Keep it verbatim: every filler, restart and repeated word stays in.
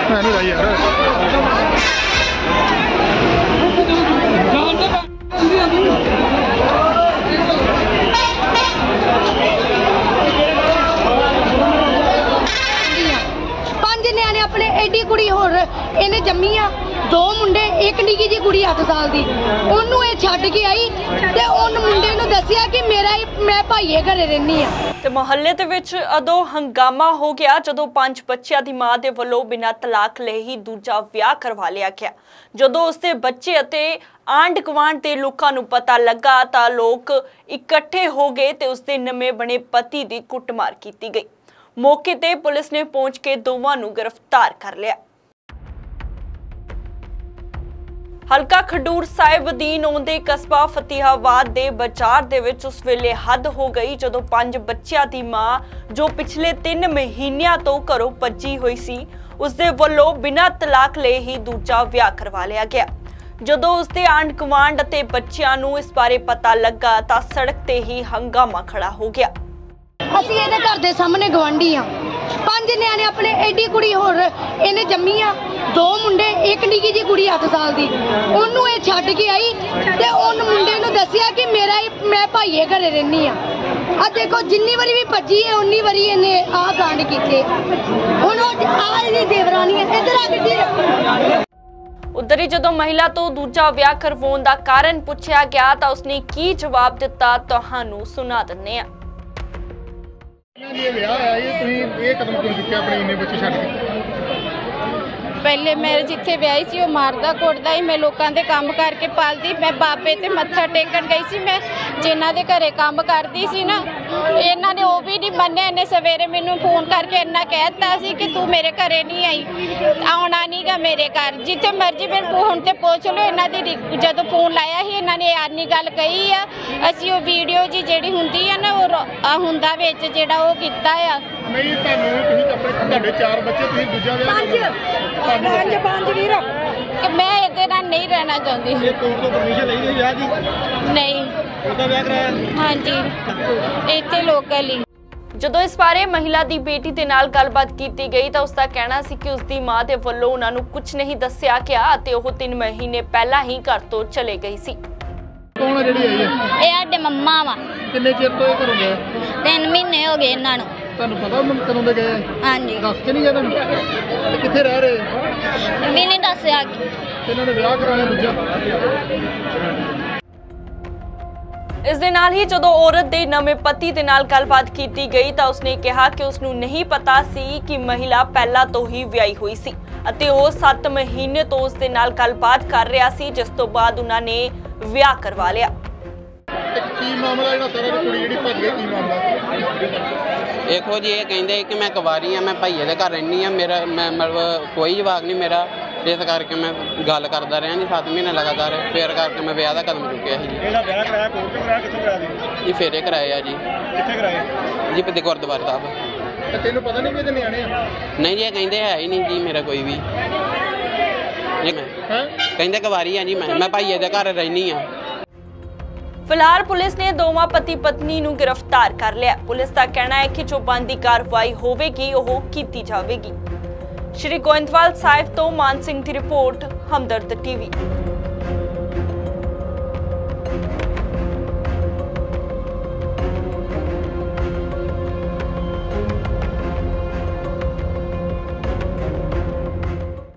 पांच न्याणे अपने एडी कुड़ी होर इन्हें जम्मी आ दो मुंडे एक निकी जी कुड़ी अठ साल दी ओनू ये छड्ड के आई ते उन मुंडे नू दस्सिया कि मेरा मैं भाईए घरे रहनी आ ते मुहल्ले दे विच अदों हंगामा हो गया जदों पंज बच्चियां दी मां दे वल्लों बिना तलाक ले ही दूजा विआह करवा लिया गया। जदों उसदे बच्चे अते आंड गवांड दे लोकां नू पता लगा तां लोक इकट्ठे हो गए ते उसदे नਵੇਂ बने पति दी कुटमार कीती गई। मौके ते पुलिस ने पहुंच के दोवां नू गिरफ्तार कर लिया। हल्का खडूर साहिब अधीन आउंदे कस्बा फतेहाबाद दे बाजार दे विच उस वेले हद हो गई जदों पंज बच्चियां दी मां जो पिछले तीन महीनिਆਂ ਤੋਂ घरों भज्जी हुई सी उसदे वल्लों बिना तलाक ले ही दूजा विआह करवा लिया गया। जदों उसदे आंड गवांड अते बच्चियां नूं इस बारे पता लगा तां सड़क ते ही हंगामा खड़ा हो गया। ਅਸੀਂ ਇਹਦੇ ਘਰ ਦੇ ਸਾਹਮਣੇ ਗਵਾਂਢੀ ਆ ਪੰਜ ਨਿਆਣੇ ਆਪਣੇ ਐਡੀ ਕੁੜੀ ਹੋਰ ਇਹਨੇ ਜੰਮੀ ਆ ਦੋ ਮੁੰਡੇ ਇੱਕ ਨਿੱਕੀ ਜੀ ਕੁੜੀ ਅੱਠ ਸਾਲ ਦੀ ਉਹਨੂੰ ਇਹ ਛੱਡ ਕੇ ਆਈ ਤੇ ਉਹਨ ਮੁੰਡੇ ਨੂੰ ਦੱਸਿਆ ਕਿ ਮੇਰਾ ਮੈਂ ਭਾਈਏ ਘਰੇ ਰਹਿਣੀ ਆ ਆ ਦੇਖੋ ਜਿੰਨੀ ਵਾਰੀ ਵੀ ਭੱਜੀ ਹੈ ਉਨੀ ਵਾਰੀ ਇਹਨੇ ਆਹ ਕਾਂਡ ਕੀਤੇ ਹੁਣ ਉਹ ਆ ਇਹਦੀ ਦੇਵਰਾਨੀ ਹੈ ਇੱਧਰ ਆ ਕੇ उधर ही जदों महिला तो दूजा विआह करवाउण दा कारण पुछया गया तां उसने की जवाब दिता तुहानू सुना दिंदे आ। ये विआह है ये तुसीं ये कदम क्यों चुक्या अपने इन्ने बच्चे छड्ड के? पहले मैं जिथे व्याही सी वो मारदा कुटदा ही मैं लोगों के काम करके पालती मैं बाबे ते मत्था टेकन गई सी मैं जिन्हां दे घरे काम करती सी ना इन्हां ने वो भी नहीं मन्निया। इन्हें सवेरे मैनू फोन करके इन्ना कहता सी कि तू मेरे घरे नहीं आई आउणा नहीं गा मेरे घर जिथे मर्जी मेरे फोन ते पूछ लो। इन्हां दी जदों फोन लाया ही इन्हां ने आनी गल कही आ असीं वो वीडियो जी जिहड़ी हुंदी आ ना वो हुंदा विच जिहड़ा वो कीता आ नहीं तुहानू तुसीं अपने तुहाडे चार बच्चे तुसीं दूजा विआह पंज पंज वीर कि मैं इहदे नाल नहीं रहना चाहती। ये कोर्ट तो परमिशन लई विआह दी नहीं ਉਹਦਾ ਵਿਆਹ ਕਰਾਇਆ हाँ जी इत्थे लोकल ही। ਜਦੋਂ ਇਸ ਬਾਰੇ ਮਹਿਲਾ ਦੀ ਬੇਟੀ ਦੇ ਨਾਲ ਗੱਲਬਾਤ ਕੀਤੀ ਗਈ ਤਾਂ ਉਸ ਦਾ ਕਹਿਣਾ ਸੀ ਕਿ ਉਸ ਦੀ ਮਾਂ ਦੇ ਵੱਲੋਂ ਉਹਨਾਂ ਨੂੰ ਕੁਝ ਨਹੀਂ ਦੱਸਿਆ ਗਿਆ ਅਤੇ ਉਹ ਤਿੰਨ ਮਹੀਨੇ ਪਹਿਲਾਂ ਹੀ ਘਰ ਤੋਂ ਚਲੇ ਗਈ ਸੀ। ਕੌਣ ਹੈ ਜਿਹੜੀ ਆਈ ਹੈ? ਇਹ ਸਾਡੇ ਮੰਮਾ ਵਾ। ਕਿੰਨੇ ਚਿਰ ਤੋਂ ਇਹ ਘਰੋਂ ਗਏ? ਤਿੰਨ ਮਹੀਨੇ ਹੋ ਗਏ ਇਹਨਾਂ ਨੂੰ। ਤੁਹਾਨੂੰ ਪਤਾ ਉਹਨਾਂ ਕਦੋਂ ਦੇ ਗਏ? ਹਾਂਜੀ ਦੱਸ ਕੇ ਨਹੀਂ ਗਏ ਤੁਹਾਨੂੰ? ਤੇ ਕਿੱਥੇ ਰਹਿ ਰਹੇ? ਵੀ ਨਹੀਂ ਦੱਸਿਆ। ਇਹਨਾਂ ਨੇ ਵਿਆਹ ਕਰਾਇਆ ਦੂਜਾ। इस दे नाल ही जदों औरत दे नवे पति दे नाल गलबात कीती गई तां उसने कहा कि उसनू नहीं पता सी कि महिला पहला तो ही विआही हुई सी अते वो सत्त महीने तो उस दे नाल गलबात कर रहा सी जिस तो बाद उन्हां ने विआह करवा लिया। की मामला जेड़ा सारा कुड़ी जेड़ी भज गई की मामला? देखो जी ये कहंदे कि मैं कुवारी हां मैं भाईए दे घर रहनी हां मेरा मैं मतलब कोई जवाब नहीं मेरा इस करके मैं गल करता रहा जी सत्त महीने लगातार फिर करके मैं विआह का कदम चुकिया जी। विआह कराया कोर्ट च कराया कित्थों कराया जी फेरे कराए जी। कित्थे कराए? जी पते गुरुद्वारा साहब। ते तैनूं पता नहीं कि इहदे न्याणे आ? नहीं जी कहंदे है ही नहीं जी मेरा कोई भी कहंदे कुवारी हां जी मैं मैं भाईए दे घर रहनी हां। फिलहाल पुलिस ने दोवां पति पत्नी नूं गिरफ्तार कर लिया। पुलिस का कहना है कि जो बनदी कार्रवाई होवेगी ओह कीती जावेगी। श्री गोइंदवाल साहिब तो मान सिंह की रिपोर्ट हमदर्द टीवी।